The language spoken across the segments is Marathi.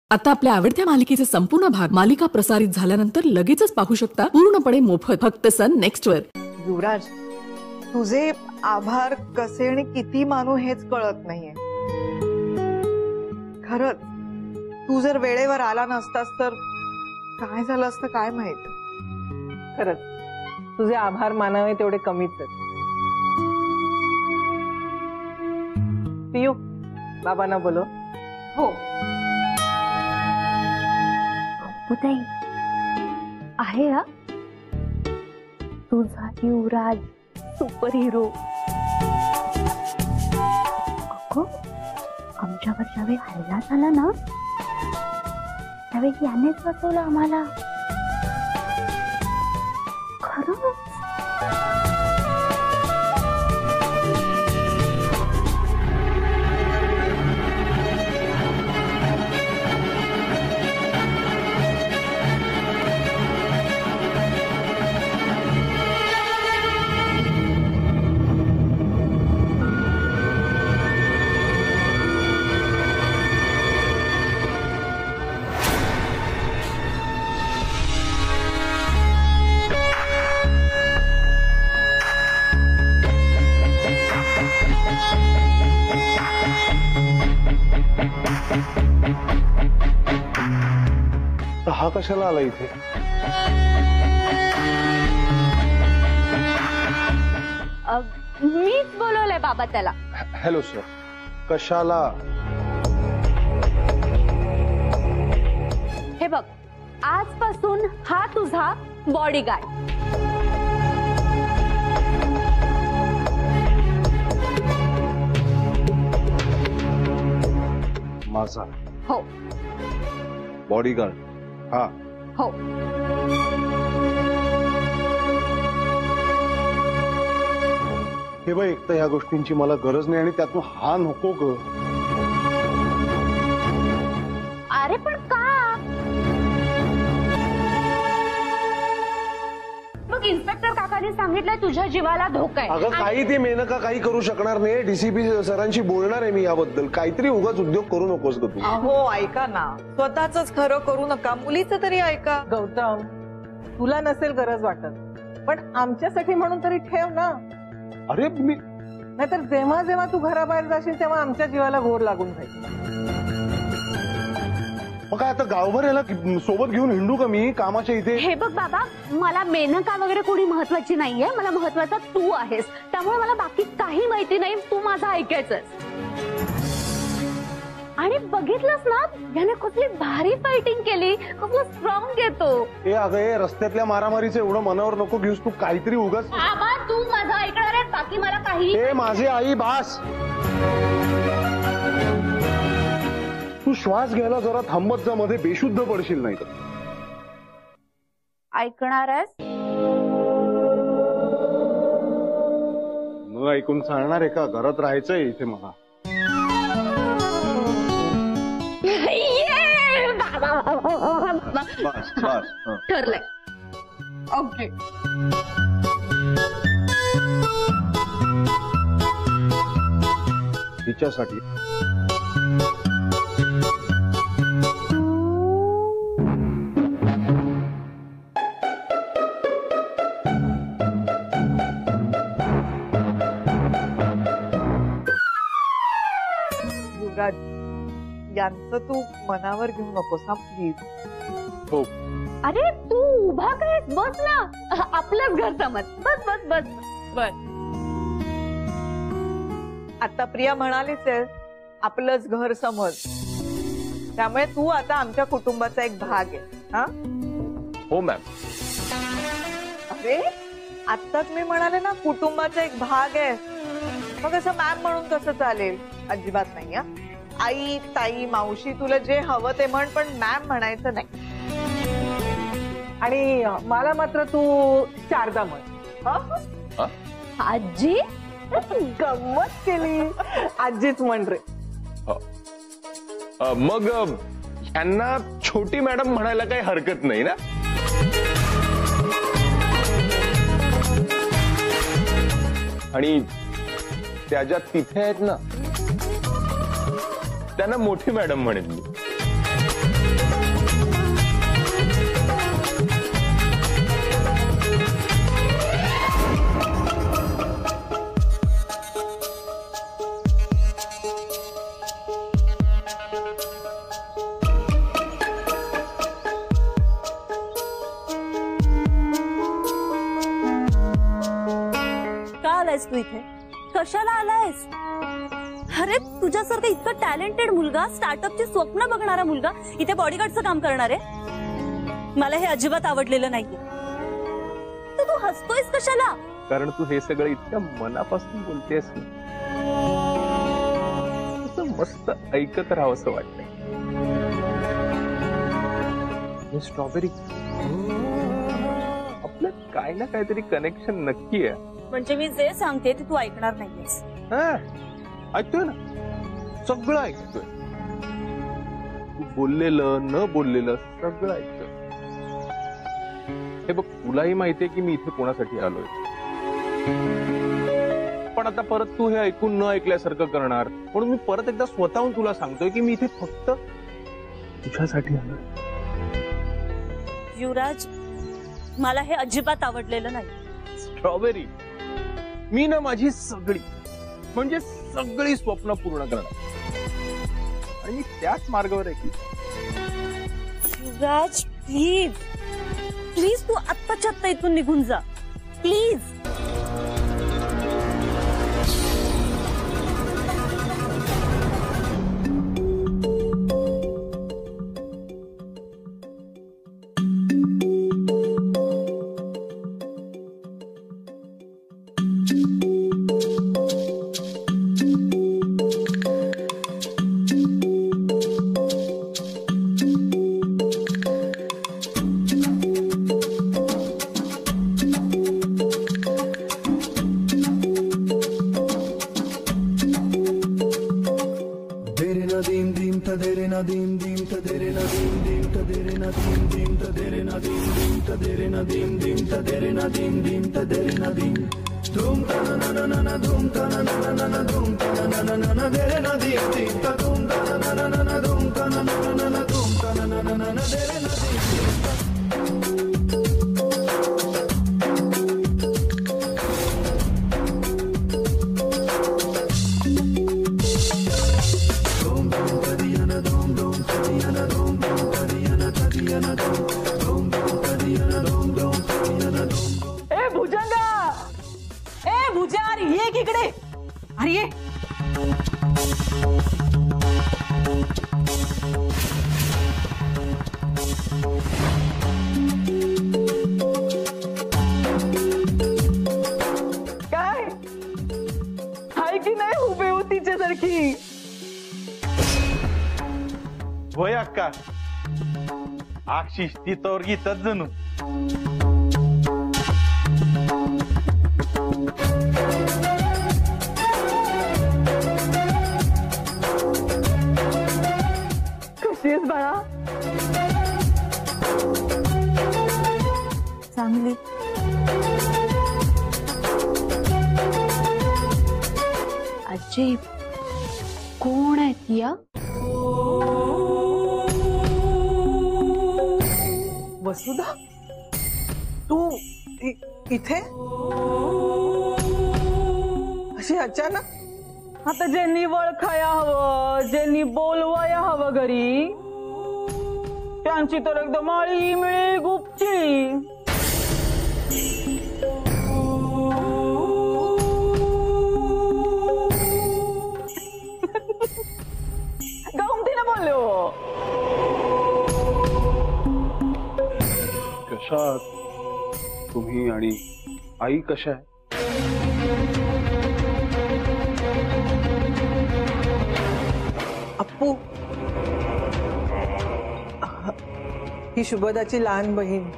आता आपल्या आवडत्या मालिकेचे संपूर्ण भाग मालिका प्रसारित झाल्यानंतर लगेचच पाहू शकता पूर्णपणे मोफत फक्त सन नेक्स्ट वर। युवराज, तुझे आभार कसे आणि किती मानू हेच कळत नाहीये। खरंच तू जर वेळेवर आला नसतास तर काय झालं असतं काय माहित। खरंच तुझे आभार मानावे तेवढे कमीच आहेत। पियू, बाबांना बोलो। हो ताई आहे हा तुझा युवराज सुपर हिरो। अगं आमच्यावर ज्यावेळी हल्ला झाला ना त्यावेळी यानेच वाचवलं आम्हाला। खरं हा कशाला आला इथे? मीच बोलवलंय बाबा त्याला। हॅलो सर, कशाला? हे बघ, आजपासून हा तुझा बॉडीगार्ड। माझा? हो बॉडीगार्ड? हा हो। हे बघ, एक तर ह्या गोष्टींची मला गरज नाही आणि त्यातून हा नको ग। अरे पण का? मग इन्स्पेक्टर काकांनी सांगितलंय तुझ्या जीवाला धोका आहे। अगं काही ते मेनका काही करू शकणार नाही। डीसीपी सरांशी बोलणार आहे मी याबद्दल। काहीतरी उगाच उद्योग करू नकोस ग तू। अहो ऐका ना, स्वतःच खरं करू नका, मुलीचं तरी ऐका। गौतम, तुला नसेल गरज वाटत पण आमच्यासाठी म्हणून तरी ठेव ना। अरे मी नाहीतर जेव्हा जेव्हा तू घराबाहेर जाशील तेव्हा आमच्या जीवाला घोर लागून जाईल। मग काय आता गावभर याला सोबत घेऊन हिंडू का मी कामाच्या इथे? हे बघ बाबा, मला मेनका वगैरे कोणी महत्वाची नाहीये, मला महत्वाचा तू आहेस। त्यामुळे मला बाकी काही माहिती नाही, तू माझं ऐकायचंस। आणि बघितलंस ना याने कसली भारी फायटिंग केली, कसलं स्ट्रॉंग येतो। ए अगं, ए रस्त्यातल्या मारामारीचं एवढं मनावर नको घेऊस तू। काहीतरी उगाच बाबा तू माझं ऐकणार आहे, बाकी मला काही। ए माझी आई बास, तू श्वास घ्यायला जरा थांबत जा, मध्ये बेशुद्ध पडशील नाही तर। ऐकणार आहेस? मग ऐकून चालणार आहे का? घरात राहायचंय इथे मला। बस बस ठरलंय। ओके तिच्यासाठी युवराज, यांचं तू मनावर घेऊ नकोस हा प्लीज। हो। अरे तू उभा काय, बस ना, आपलंच घर समज। बस बस बस बस। आता प्रिया म्हणालीच आहे, आपलंच घर समज। त्यामुळे तू आता आमच्या कुटुंबाचा एक भाग आहे। हा हो मॅम। अरे आत्ताच मी म्हणाले ना, कुटुंबाचा एक भाग आहे। मग असं मॅम म्हणून कसं चालेल? अजिबात नाही। हा आई, ताई, मावशी, तुला जे हवं ते म्हण, पण मॅम म्हणायचं नाही। आणि मला मात्र तू शारदा म्हण। आजी गंमत केली, आजीच म्हण रे। मग यांना छोटी मॅडम म्हणायला काही हरकत नाही ना? आणि त्या ज्या तिथे आहेत ना त्यांना मोठी मॅडम म्हणेन मी। आलायस तू इथे? कशाला आलायस? अरे तुझ्यासारखा इतका टॅलेंटेड मुलगा, स्टार्टअपची स्वप्न बघणारा मुलगा इथे बॉडीगार्डचं काम करणार आहे? मला हे अजिबात आवडलेलं नाहीये. तर तू हसतोयस कशाला? कारण तू हे सगळं इतक्या मनापासून बोलतेस ना, तसं मस्त ऐकत राहावं असं वाटतंय. स्ट्रॉबेरी, आपलं काय ना काहीतरी कनेक्शन नक्की आहे. म्हणजे मी जे सांगते ते तू ऐकणार नाहीयेस. ऐकतोय ना, सगळं ऐकतोय. तू बोललेलं न बोललेलं सगळं ऐकतोय. हे बघ, तुलाही माहितीये की मी इथे कोणासाठी आलोय, पण आता परत तू हे ऐकून न ऐकल्यासारखं करणार, म्हणून मी परत एकदा स्वतःहून तुला सांगतोय की मी इथे फक्त तुझ्यासाठी आलोय. युवराज, मला हे अजिबात आवडलेलं नाही. स्ट्रॉबेरी, मी ना माझी सगळी म्हणजे सगळी स्वप्न पूर्ण करणार आणि मी त्याच मार्गावर आहे की. युवराज, प्लीज प्लीज तू आत्ताच्या आत्ता इथून निघून जा, प्लीज. होय अक्का, आक्षिष ती तोर गीतच जणू. कशी आहेस बाळा? चांगली. आजी, कोण आहेत या? वसुधा, तू इथे अशी अचानक? आता ज्यांनी वळखाया हवं, ज्यांनी बोलवाया हवं घरी, त्यांची तर एकदम आळी मिळी गुपची. गमतीने बोलले हो. कशा तुम्ही आणि आई कशा आहे? अप्पू, ही शुभदाची लहान बहीण.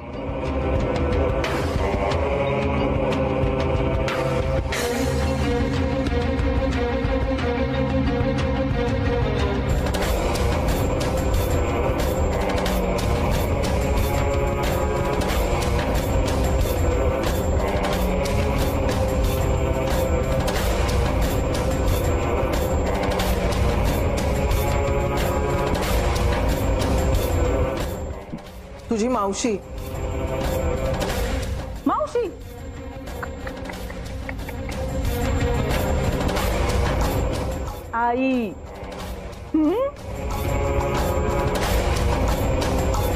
तुझी मावशी. मावशी? आई.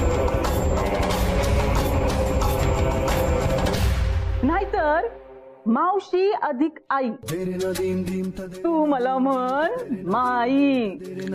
नाहीतर मावशी अधिक आई, तू मला म्हण माई.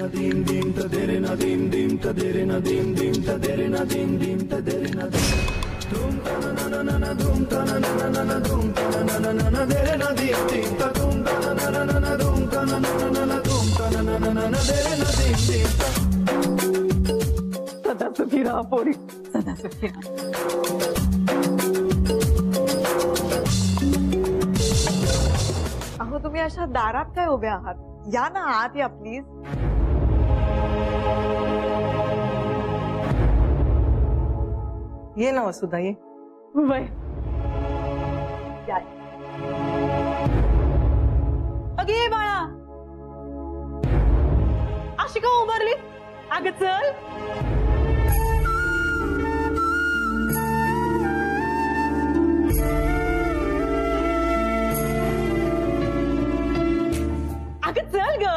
सदा सुखी राहा पोरी, सदा सुखी राहा. अहो तुम्ही अशा दारात काय उभ्या आहात? या ना आत या प्लीज. ये ना वसुधा ये. वय या. अगे ये बाळा, अशी का उभारली? अगं चल. अगं चल ग.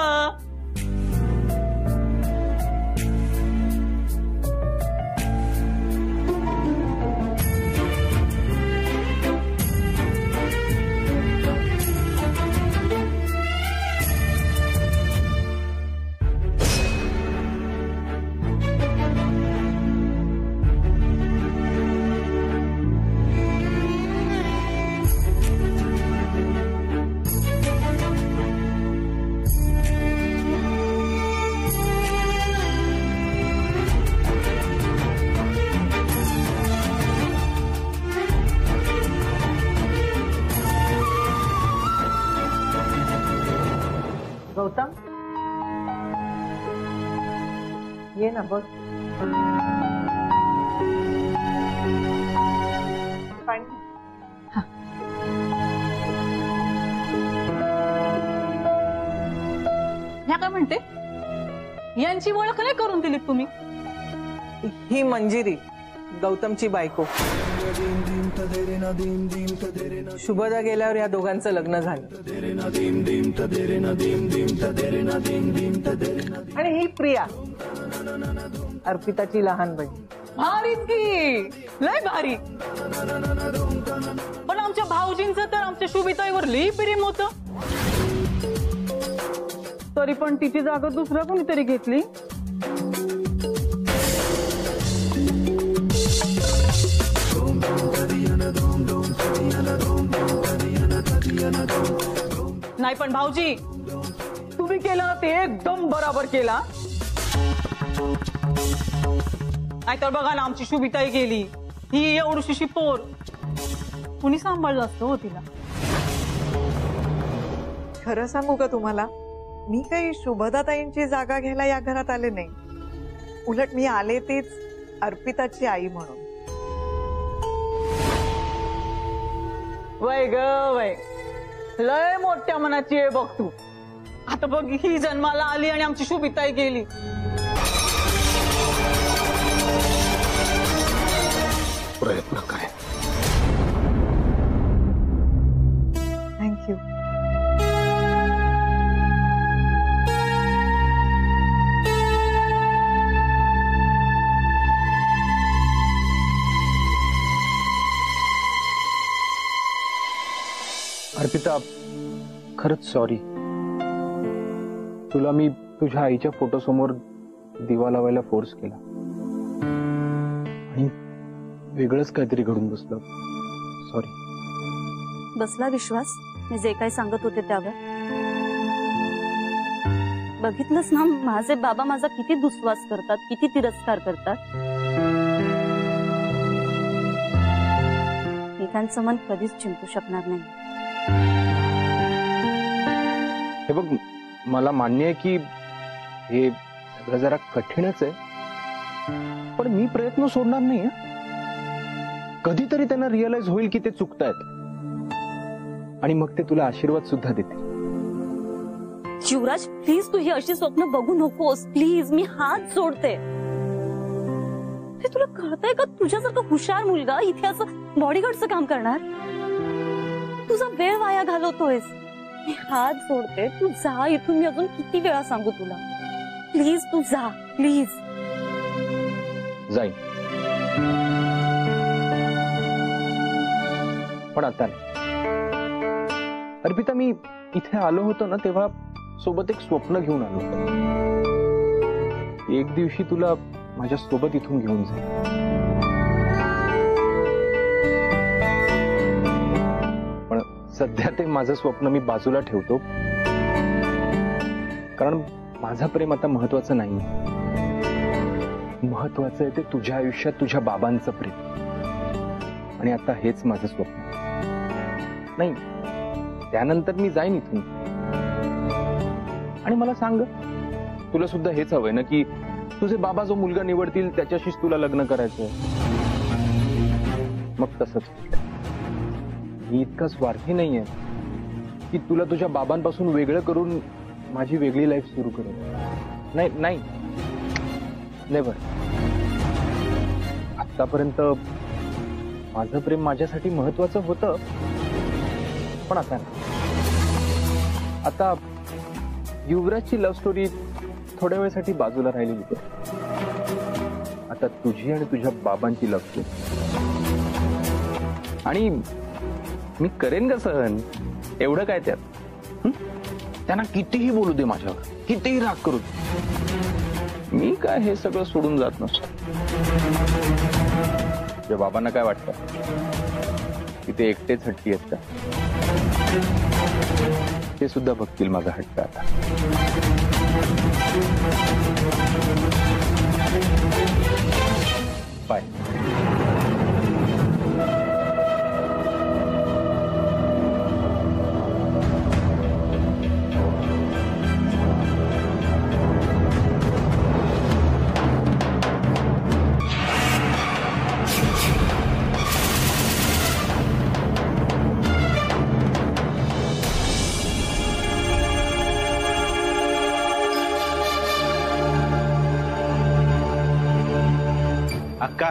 गौतम ये ना बस. पाणी. ह्या काय म्हणते? यांची ओळख नाही करून दिली तुम्ही? ही मंजिरी, गौतमची बायको. शुभदा गेल्यावर या दोघांचं लग्न झालं. आणि ही प्रिया, अर्पिताची लहान बहीण. भारीच की, लय भारी. पण आमच्या भाऊजींचं तर आमच्या शुभिताईवर लई प्रेम होतं. तरी पण तिची जागा दुसऱ्या कोणीतरी घेतली. नाही पण भाऊजी, तुम्ही केलं ते एकदम बरोबर केला. नाहीतर बघा ना, आमची शुभिताई गेली, ही एवढीशी पोर, कुणी सांभाळलं असतं हो तिला. खरं सांगू का तुम्हाला, मी काही शुभदाताईंची जागा घ्यायला या घरात आले नाही. उलट मी आले तीच अर्पिताची आई म्हणून. वय ग वय, लय मोठ्या मनाची आहे बघ तू. आता बघ, ही जन्माला आली आणि आमची शुभिताई गेली. प्रयत्न करेन. थँक्यू. अर्पिता, खरंच सॉरी. तुला मी तुझ्या आईच्या फोटोसमोर दिवा लावायला फोर्स केला आणि वेगळंच काहीतरी घडून बसलं. सॉरी. बसला विश्वास मी जे काही सांगत होते त्यावर? बघितलंस ना, माझे बाबा माझा किती दुस्वास करतात, किती तिरस्कार करतात. मी त्यांचं मन कधीच जिंकू शकणार नाही. हे बघ, मला मान्य आहे की हे सगळं जरा कठीणच आहे, पण मी प्रयत्न सोडणार नाही. कधीतरी त्यांना रिअलाइज होईल की ते चुकतायत आणि मग ते तुला आशीर्वाद सुद्धा देतील. शिवराज, प्लीज तू ही अशी स्वप्न बघू नकोस. प्लीज, मी हात जोडते. तुला कळतंय का, तुझ्यासारखं हुशार मुलगा इथे असं बॉडीगार्डचं काम करणार? तुझा वेळ वाया घालवतोयस. मी हात जोडते, तू जा इथून. मी अजून किती वेळा सांगू तुला? प्लीज तू जा, प्लीज. जाईन, पण आता नाही. अर्पिता, मी इथे आलो होतो ना तेव्हा सोबत एक स्वप्न घेऊन आलो. एक दिवशी तुला माझ्या सोबत इथून घेऊन जाईल. पण सध्या ते माझं स्वप्न मी बाजूला ठेवतो, कारण माझं प्रेम आता महत्वाचं नाही. महत्वाचं आहे ते तुझ्या आयुष्यात तुझ्या बाबांचं प्रेम, आणि आता हेच माझं स्वप्न नाही. त्यानंतर मी जाईन इथून. आणि मला सांग, तुला सुद्धा हेच हवंय ना की तुझे बाबा जो मुलगा निवडतील त्याच्याशीच तुला लग्न करायचंय? मग तसंच. मी इतका स्वार्थी नाहीये की तुला तुझ्या बाबांपासून वेगळं करून माझी वेगळी लाईफ सुरू करेन. नाही नाही, नेव्हर. आतापर्यंत माझं प्रेम माझ्यासाठी महत्वाचं होतं, पण आता आता युवराजची लव्ह स्टोरी थोड्या वेळासाठी बाजूला राहिलेली होती. आता तुझी आणि तुझ्या बाबांची लव्ह स्टोरी. आणि मी करेन का सहन? एवढं काय त्यात? त्यांना कितीही बोलू दे माझ्यावर, कितीही राग करू दे, मी काय हे सगळं सोडून जात नसतो. तुझ्या बाबांना काय वाटतं की ते एकटेच हट्टी आहेत का? ते सुद्धा बघतील माझा हट्ट आता. बाय. अक्का,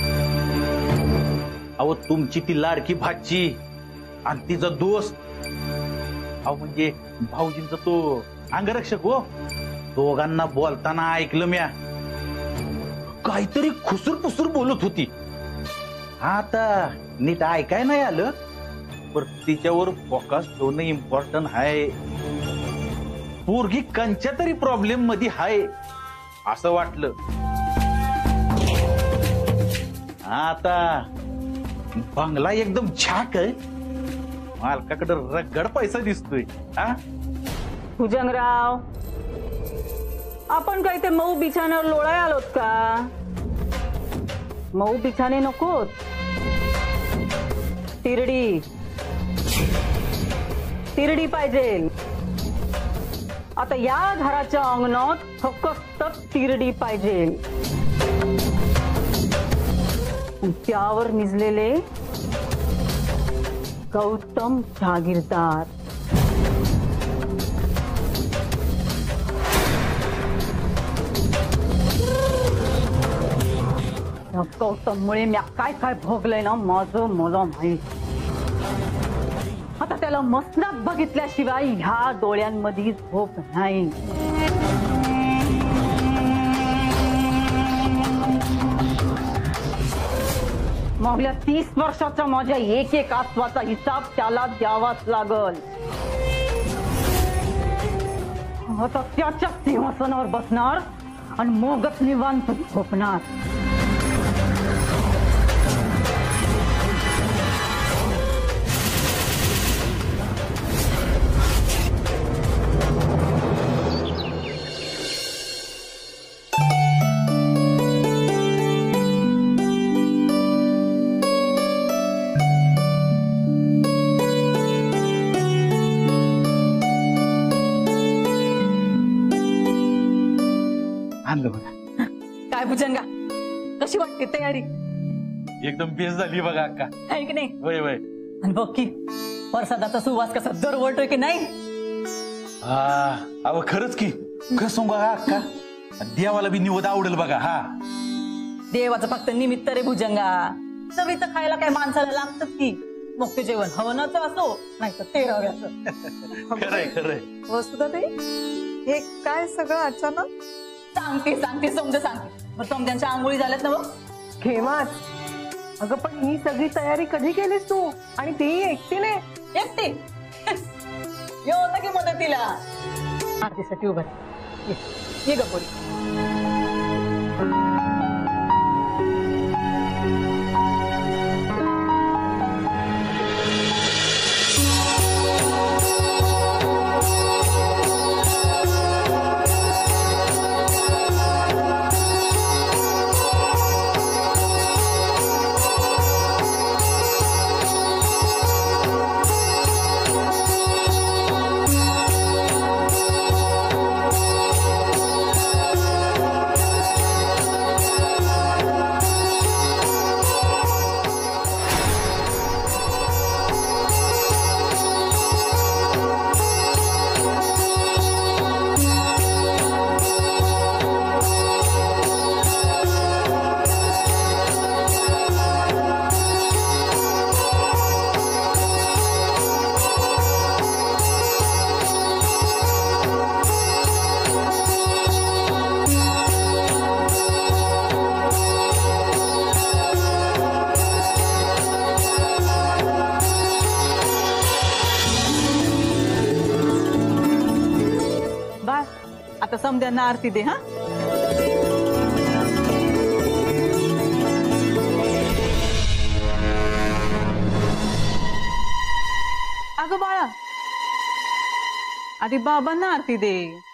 अहो तुमची ती लाडकी भाची आणि तिचा दोस्त, अहो म्हणजे भाऊजींचा तो अंगरक्षक हो, दोघांना बोलताना ऐकलं म्या. काहीतरी खुसूर पुसूर बोलत होती. आता नीट ऐकाय नाही आलं, पण तिच्यावर फोकस ठेवणं इम्पॉर्टंट आहे. पोरगी कंच्या तरी प्रॉब्लेम मध्ये आहे असं वाटलं. आता बंगला एकदम छाक आहे, मालकाकडे रगड पैसा दिसतोय. हा भुजंगराव, आपण काही ते मऊ बिछाण्यावर लोळाय आलोत का? मऊ बिछाने नकोत, तिरडी तिरडी पाहिजे. आता या घराच्या अंगणात फक्त तिरडी पाहिजे. त्यावर निजलेले गौतम जागीरदार. गौतममुळे मी काय काय भोगलंय ना माझं मला माहित. आता त्याला मसनात बघितल्याशिवाय ह्या डोळ्यांमध्ये झोप नाही. मागल्या 30 वर्षाचा माझ्या एक एक आसवाचा हिसाब त्याला द्यावाच लागल. आता त्याच्या सिंहासनावर बसणार आणि मगच निवांत झोपणार. काय भुजंगा, कशी वाटते तयारी? एकदम बेस्ट झाली बघा अक्का. आहे की नाही? वय वय. आणि बघ की प्रसादाचा सुवास कसा दरवळतोय की नाही? अहो खरंच की, खरं सांगू बघा अक्का, देवाला बी निवद आवडेल बघा. हा, देवाचं फक्त निमित्त रे भुजंगा. चवीचं खायला काय माणसाला लागतं की. मग ते जेवण हवनाचं असो नाही तर ते रव्याचं. खरंय खरंय. वस्तुता ताई, हे काय सगळं अचानक? सांगते समजा सांगते. मग समजांच्या आंघोळी झाल्यात ना? बघ खेमाच. अगं पण ही सगळी तयारी कधी केलीस तू? आणि ती एकटीने? एकटी हे होतं की मदतीला आरतीसाठी उभं राहा. ये गपोरी. आता समद्यांना आरती दे. हा अगं बाळा आधी बाबांना आरती दे.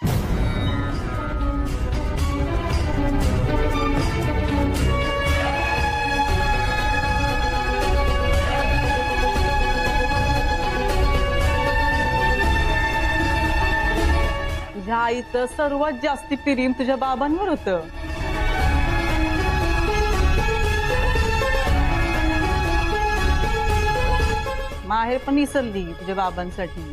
तुझ्या आईचं सर्वात जास्ती प्रेम तुझ्या बाबांवर होतं. माहेर पण विसरली तुझ्या बाबांसाठी.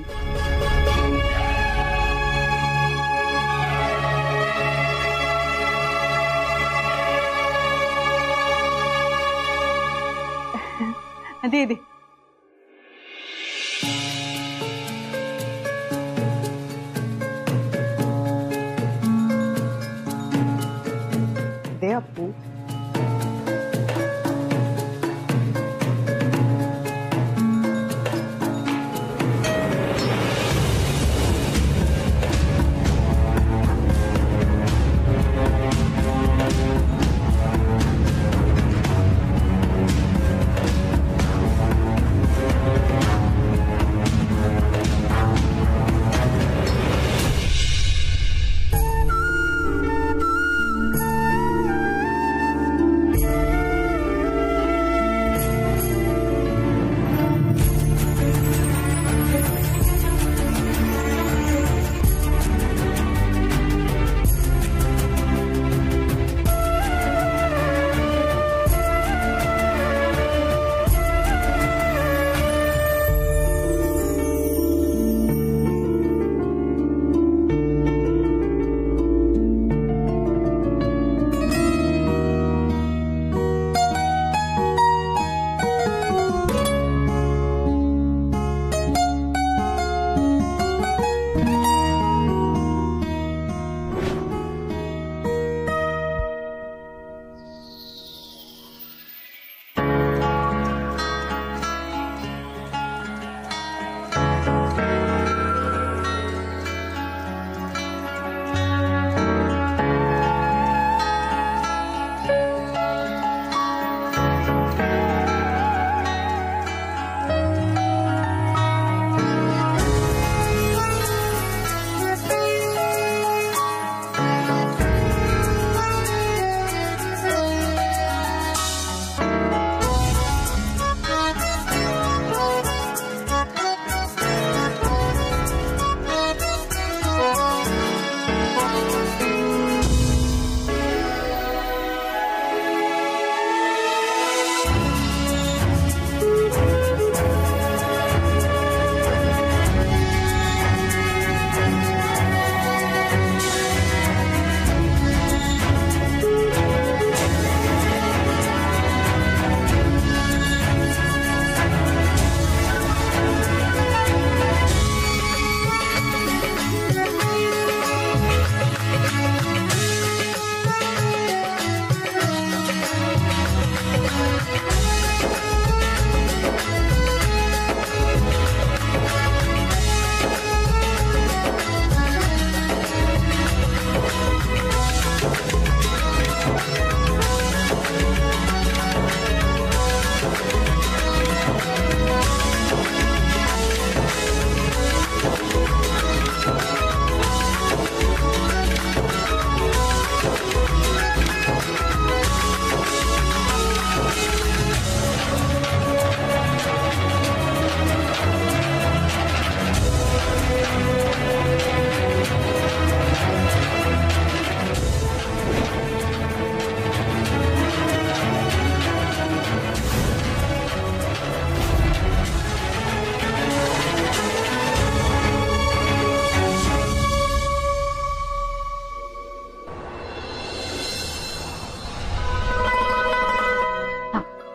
दे दे. दे अप्पू.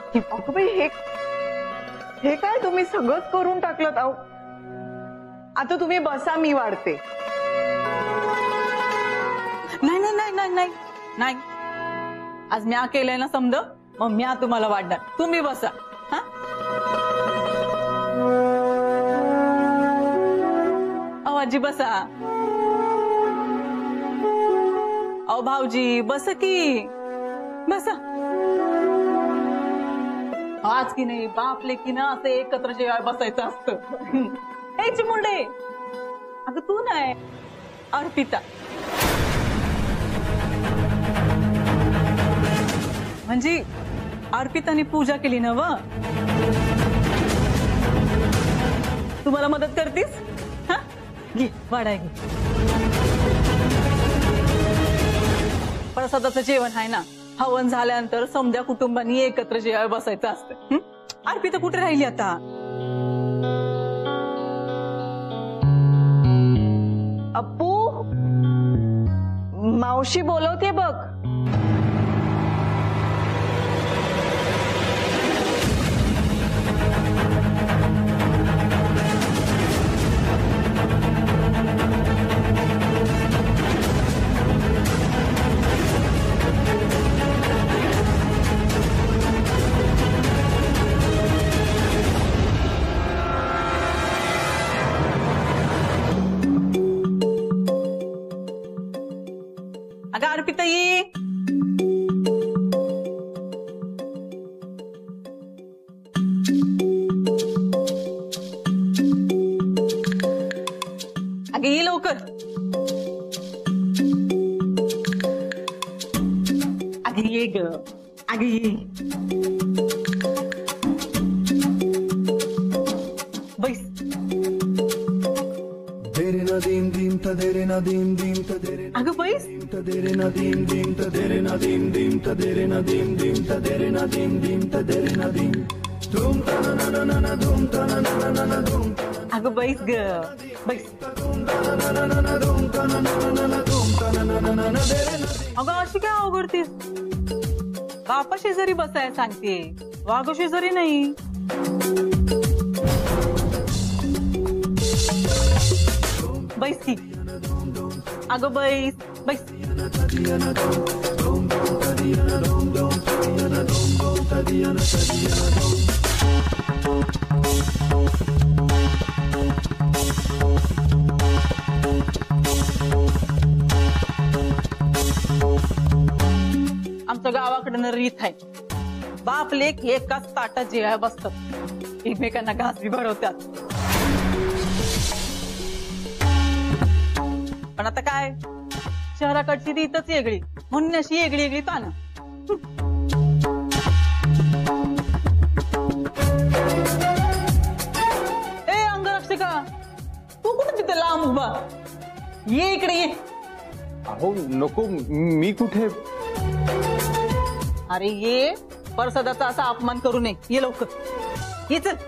अगं बाई, हे काय तुम्ही सगळंच करून टाकलं. अहो आता तुम्ही बसा, मी वाढते. नाही नाही नाही नाही नाही नाही, आज म्या केलंय ना समज, मग म्या तुम्हाला वाढणार. तुम्ही बसा. हा आजी बसा. अहो भाऊजी बस की, बसा. आज की नाही बाप लेकी ना असं एकत्र जेवाय बसायचं असतं. हे चिमुंडे, अगं तू नाही, अर्पिता म्हणजे अर्पिताने पूजा केली ना व. तुम्हाला मदत करतीस? हा घे, वाढाय घे. प्रसादाचं जेवण आहे ना, हवन झाल्यानंतर समध्या कुटुंबांनी एकत्र जेवाय बसायचं असतं. अर्पिता कुठे राहिली आता? अप्पू, मावशी बोलवते बघ. अगं अर्पिता ये. अगं ये लवकर. अगं ये ग, अगं ये. बैस. अगं बैस. अगं बैस ग, बैस. अगं अशी काय अवघडतीस? बापा शेजारी बसाय सांगते, वागो शेजारी नाही. बैस की. अगं बैस, बैस. आमच्या गावाकडनं रीत आहे, बाप लेक एकाच ताटात जेवाय बसतात, एकमेकांना घास बी भरवतात. पण आता काय, शहराकडची रीतच वेगळी, म्हणून अशी वेगळी वेगळी ताना. ए अंगरक्षिका, तू कुठे तिथे लांब उभा? ये इकडे ये. अहो नको, मी कुठे. अरे ये, प्रसादाचा असा अपमान करू नये. ये लवकर, ये चल.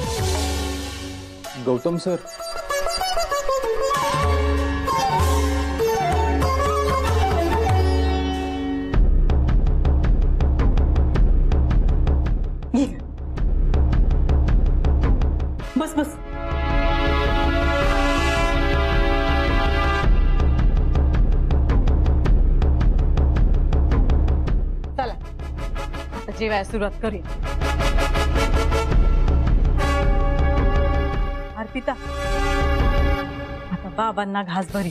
गौतम सर, बस बस. चला आता जेवायला सुरुवात करूया. अर्पिता, आता बाबांना घास भरी.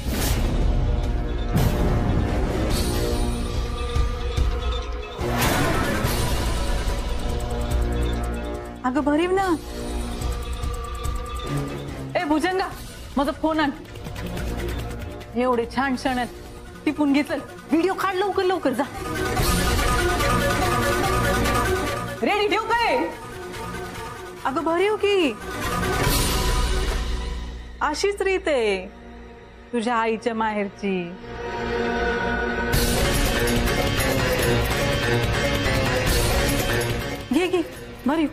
अगं भरीव ना. ए भुजंगा, माझा फोन आण. एवढे छान क्षण आहेत, टिपून घे. चल व्हिडिओ काढ लवकर लवकर, जा. रेडी ठेव काय? अगं भरीव की, अशीच रीत आहे तुझ्या आईच्या माहेरची. घे घे भरीव.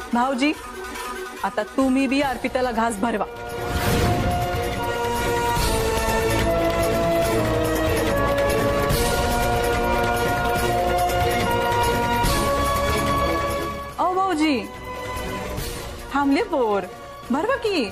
भाऊजी आता तुम्ही बी अर्पिताला घास भरवा. ओ भाऊजी थांबले पोर भरवा की.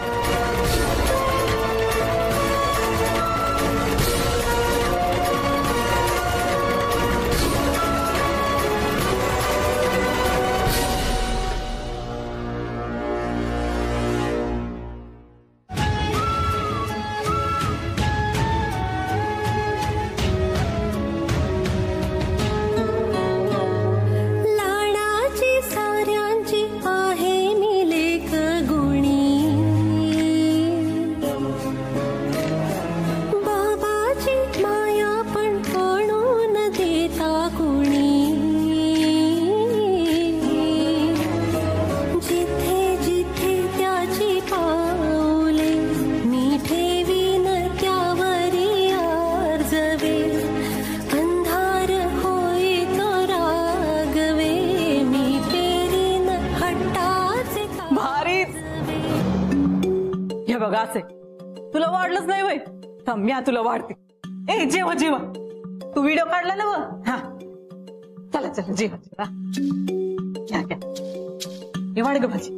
तुला वाढलंच नाही वय थांब मी तुला वाढते. ए जेवा जेवा तू व्हिडिओ काढला ना व हा चला चला जेवा जेवा घ्या घ्या हे वाढ ग भाजी.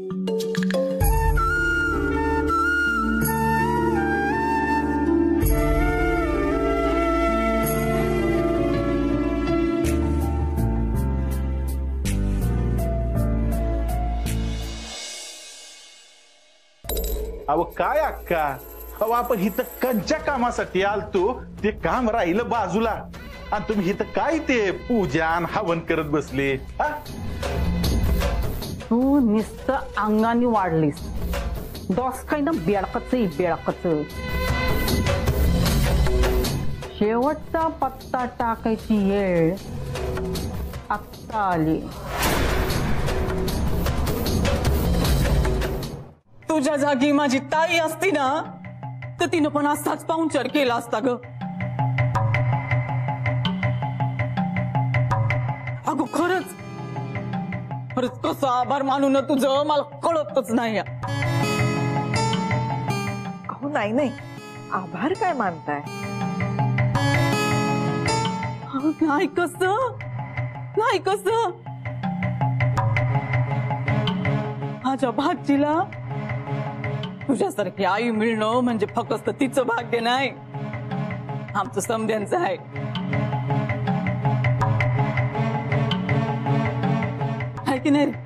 अहो काय अक्का अहो आपण इथं कंच्या कामासाठी आलतो ते काम राहिलं बाजूला आणि तुम्ही इथं काय ते पूजन हवन करत बसले. तू नुसतं अंगाने वाढलीस दॉस काही ना बेळकच बेळकच. शेवटचा पत्ता टाकायची वेळ आत्ता आली. तुझ्या जागी माझी ताई असती ना तर तिनं पण असाच पाहुणचार केला असता ग. अगं खरंच खरंच कसं आभार मानू ना तुझं मला कळतच नाही. अहो नाही नाही आभार काय मानताय. नाही कसं नाही कसं माझ्या भाजीला तुझ्यासारखी आई मिळणं म्हणजे फक्त तिचं भाग्य नाही आमचं समध्यांचं आहे. आहे की नाही.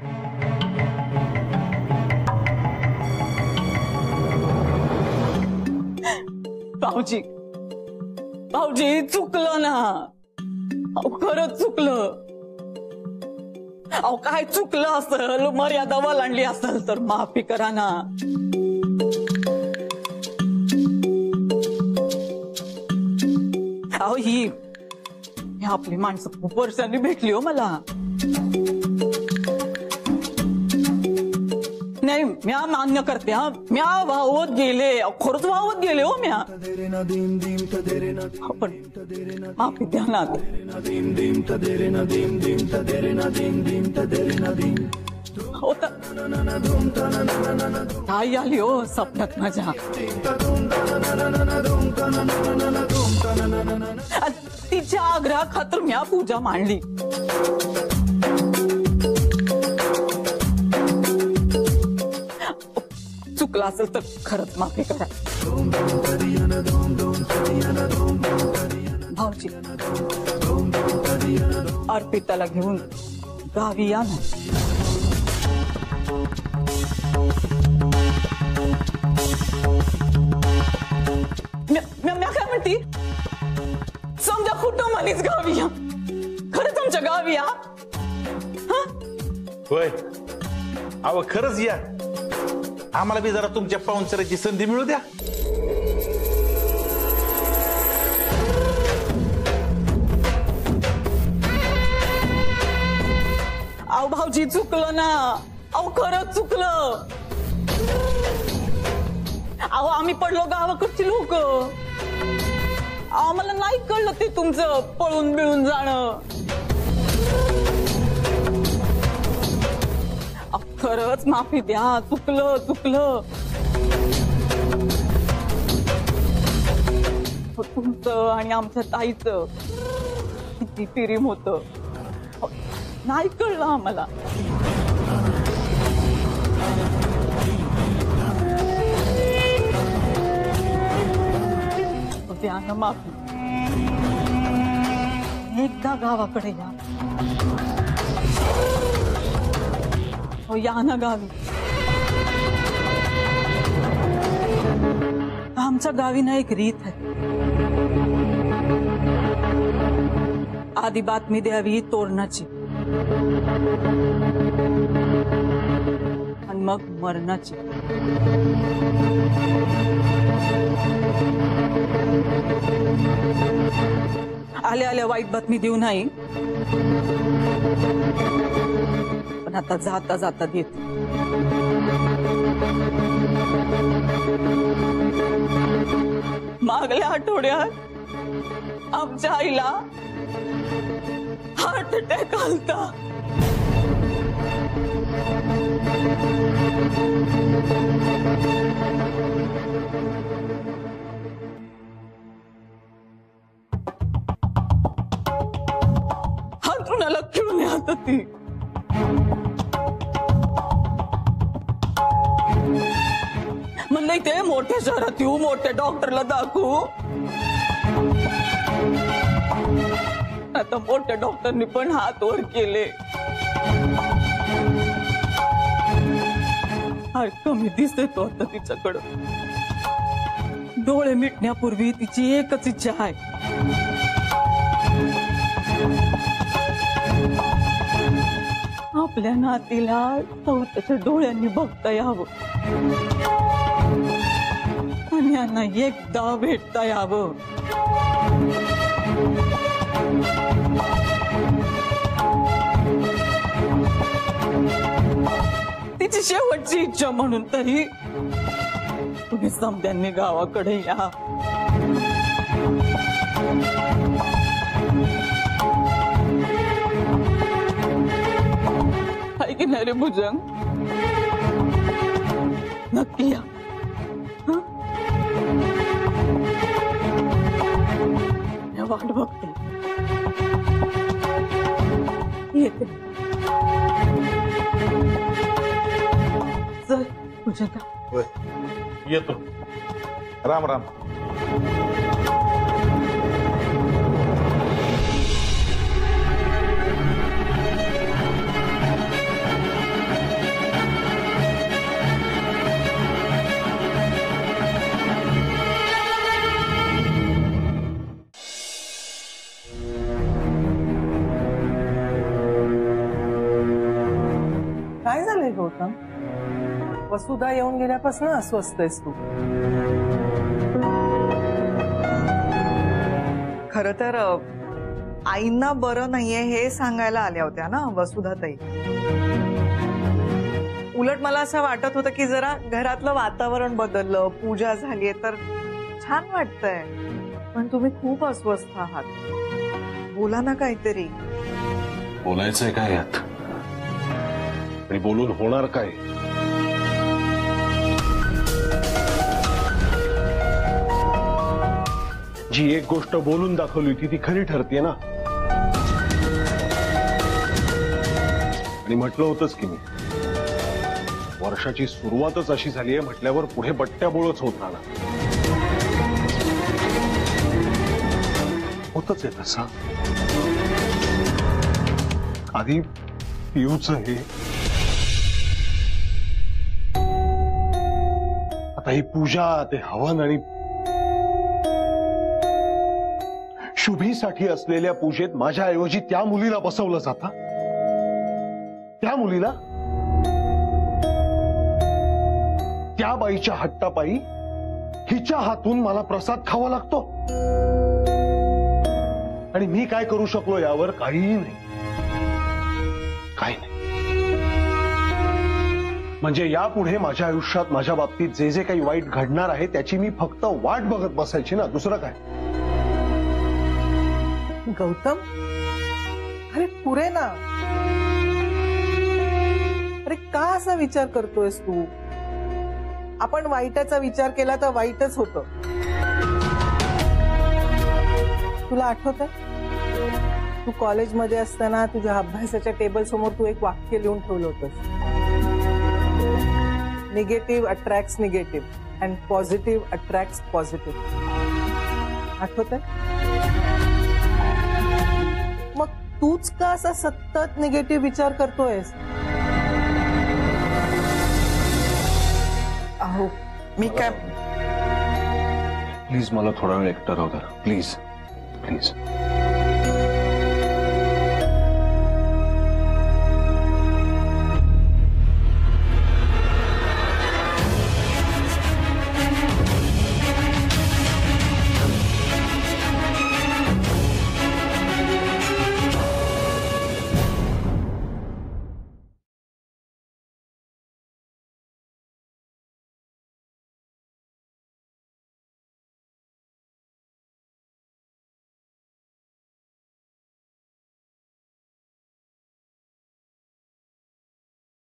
भाऊजी भाऊजी चुकलं ना. अहो खरंच चुकलं. अहो काय चुकलं असेल मर्यादा ओलांडली असेल तर माफी करा ना. अहो ही आपली माणसं खूप वर्षांनी भेटली हो मला. नाही म्या मान्य करते हा म्या वाहवत गेले खरंच वाहवत गेले हो म्या. पण माफी द्या ना. आई आली हो स्वप्नात माझ्या. तिच्या आग्रहा खातर म्या पूजा मांडली. चुकला असेल तर खरंच माफी करा. भाऊजी अर्पिताला घेऊन गावी या ना. काय म्हणती समजा कुटुंबानीच गावी या. खरंच आमच्या गावी या. होय अहो खरंच या. आम्हाला बी जरा तुमच्या पाहुणचाराची संधी मिळू द्या. अहो भाऊजी चुकलं ना. अहो खरंच चुकलं. अहो आम्ही पडलो गावाकडची लोक. आम्हाला नाही कळलं ते तुमचं पळून बिळून जाणं. खरंच माफी द्या, चुकलं चुकलं. तुमचं आणि आमच्या ताईचं किती प्रेम होतं, नाही कळलं आम्हाला. द्या ना माफी. एकदा गावाकडे या. हो, या ना गावी. आमच्या गावी ना एक रीत आहे. आधी बातमी द्यावी तोरणाची आणि मग मरणाची. आल्या आल्या वाईट बातमी देऊ नाही, पण आता जाता जाता देत. मागल्या आठवड्यात आमच्या आईला हार्ट अटॅक आलता. हातरुणाला घेऊन येत ती. म्हणलं इथे मोठ्या शहरात येऊ, मोठ्या डॉक्टरला दाखवू. आता मोठ्या डॉक्टरनी पण हात वर केले. कमी दिसतो आता तिच्याकडं. डोळे मिटण्यापूर्वी तिची एकच इच्छा आहे, आपल्या नातीला स्वतःच्या डोळ्यांनी बघता यावं आणि यांना एकदा भेटता यावं. तिची शेवटची इच्छा म्हणून तरी तुम्ही समद्यांनी गावाकडे या. की नाही रे भुजंग, नक्की या. वाट बघते, येते. चल भुजंगा. येतो. राम राम. काय झालंय गौतम? वसुधा येऊन गेल्यापासून अस्वस्थ आहेस तू. खरं तर आईंना बरं नाहीये हे सांगायला आल्या होत्या ना वसुधाताई. उलट मला असं वाटत होतं की जरा घरातलं वातावरण बदललं, पूजा झालीये तर छान वाटतंय. पण तुम्ही खूप अस्वस्थ आहात. बोला ना काहीतरी. बोलायचंय काय यात? आणि बोलून होणार काय? जी एक गोष्ट बोलून दाखवली होती ती खरी ठरते ना. आणि म्हटलं होतंच की मी, वर्षाची सुरुवातच अशी झाली आहे म्हटल्यावर पुढे बट्ट्याबोळच होत राहणार. होतच आहे तसं. आधी पिऊचं हे, आता ही पूजा, ते हवन आणि शुभीसाठी असलेल्या पूजेत माझ्याऐवजी त्या मुलीला बसवलं जातं. त्या मुलीला, त्या बाईच्या हट्टापायी हिच्या हातून मला प्रसाद खावा लागतो. आणि मी काय करू शकलो यावर? काहीही नाही, काही नाही. म्हणजे यापुढे माझ्या आयुष्यात माझ्या बाबतीत जे जे काही वाईट घडणार आहे त्याची मी फक्त वाट बघत बसायची ना, दुसरं काय. गौतम, अरे पुरे ना. अरे का का असा विचार करतोयस तू? आपण वाईटाचा विचार केला तर वाईटच होतं. तुला आठवतंय तू कॉलेजमध्ये असताना तुझ्या अभ्यासाच्या टेबल समोर तू एक वाक्य लिहून ठेवलं होतंस. Negative attracts negative and positive attracts positive. आठवतंय? मग तूच का असा सतत निगेटिव्ह विचार करतोयस? अहो मी काय प्लीज मला थोडा वेळ एकटं राहू द्या प्लीज प्लीज.